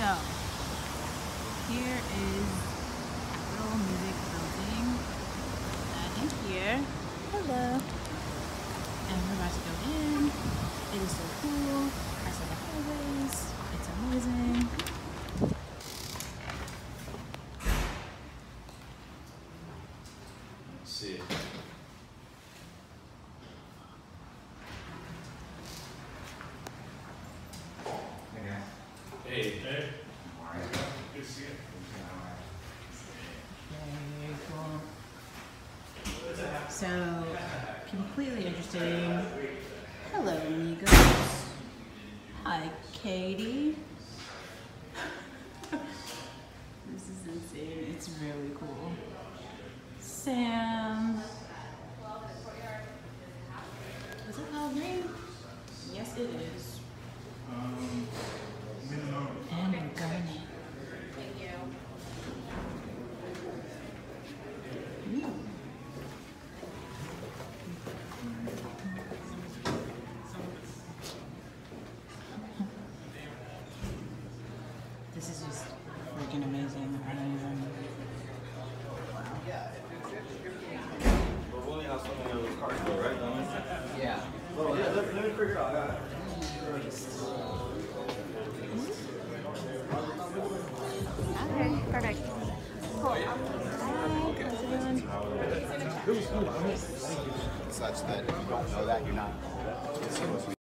So, here is Capitol Music Building. And in here, hello. And we're about to go in. It is so cool. I saw the hallways. It's amazing. Let's see it. Hey. Hey. Good to see you. Very cool. So, completely interesting. Hello, amigos. Hi, Katie. This is insane. It's really cool. Sam. Is it Halloween? Yes, it is. And Garnet. Thank you. This is just freaking amazing. I don't even. But we only have so many of those cards though, right? Yeah. Oh, yeah, let me figure it out. Okay, perfect. Cool. Such that if you don't know that, you're not.